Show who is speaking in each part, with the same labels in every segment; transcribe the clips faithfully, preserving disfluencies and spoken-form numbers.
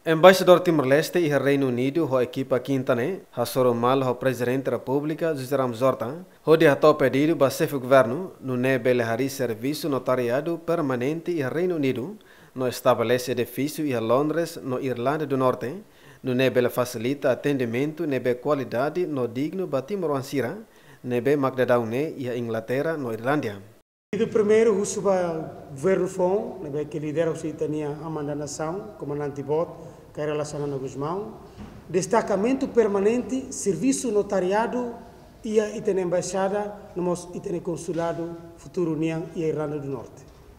Speaker 1: Embaixador Timor-Leste e Reino Unido, a equipa quintane, a mal o Presidente da República, José Ramos Horta, o de ato pedido para o governo, no nebelehari serviço notariado permanente e Reino Unido, no estabelece edifício e Londres, no Irlanda do Norte, no nebele facilita atendimento, nebe qualidade, no digno para Timor-Ansira, nebe Magdadaune e a Inglaterra, no Irlândia.
Speaker 2: O primeiro, o governo Fon, que lidera a cidadania Amanda Nação, comandante Bot, que é relacionado com Guzmão, destacamento permanente, serviço notariado e a itene embaixada, nós itene consulado futuro União e a Irlanda do Norte.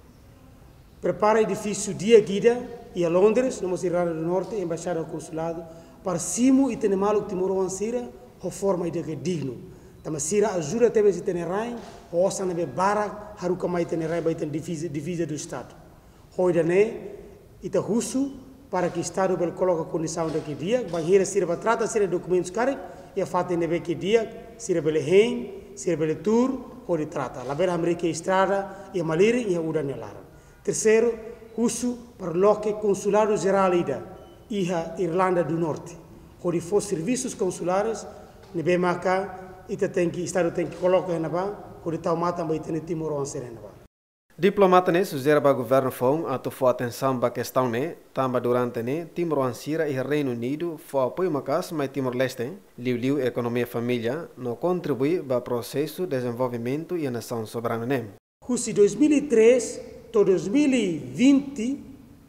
Speaker 2: Prepara edifício dia guida e a Londres, nós Irlanda do Norte, embaixada consulado, para cimo itene malu Timor-Ansira, a forma de digno. Tama sira ajuda tebe se tenerai, o osa nebe barak haruka mai tenerai ba iten divisa divisa do Estado. Hoida ne ita husu para que o Estado bel coloca condição daqui dia, vai hira sira ba trata sira documentos cari e a fate nebe que dia sira bele hein, sira bele tour, hori trata. La vera América estrada e a maliri e a uda nelara. Terceiro, husu para loque consulado geral ida e a Irlanda do Norte. Hori for serviços consulares nebe maka ita tem que Estado tem que colocar na ba, quando tal mata vai ter Timor-Ansira na ba.
Speaker 1: Diplomata ne sugere para o governo fon atu for atenção para questão ne, tamba durante ne Timor-Ansira e Reino Unido for apoio macas mais Timor-Leste, liu liu economia família, no contribui para o processo de desenvolvimento e a nação soberana ne.
Speaker 2: Cusi dois mil e três to dois mil e vinte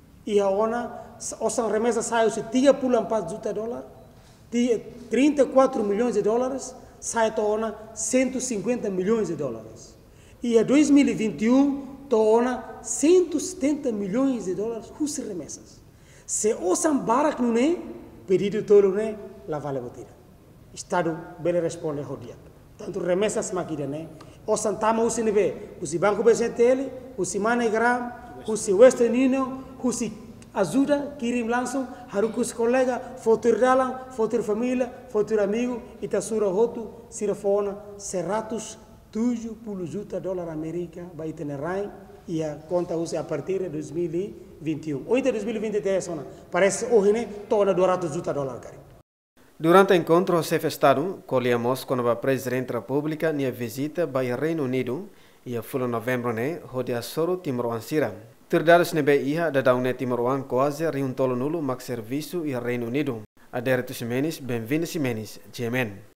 Speaker 2: e a ona osan remessa saiu se tiga pulam para juta dólar, trinta e quatro milhões de dólares sai torna cento e cinquenta milhões de dólares. E a dois mil e vinte e um torna cento e setenta milhões de dólares os remessas. Se osam barak não é, pedido todo não é, lá vale a botira. Estado bele responde ao dia. Tanto remessas maquida né, osam tama usi nebe, usi Banco B C T L, usi MoneyGram, usi Western Union, usi ajuda, kirim langsung, harukus colega, fotur dalang, fotur família, fotur amigo, itasura rotu, sirafona, seratus tujuh puluh juta dólar América, vai ter rai, e a conta usa a partir de dois mil e vinte e um. Ou então dois mil e vinte e três, parece hoje, né, torna duzentos juta dólar, cara.
Speaker 1: Durante o encontro, o chefe de Estado, colhemos com o Presidente da República, na visita para o Reino Unido, e a full novembro, né, rodeia soro Timor-Ansira. Terdados nebe iha da daune Timor-Wan quase riuntolo nulo mak serviço e Reino Unido. Adere tu Simenis, bem-vindo Simenis, G M N.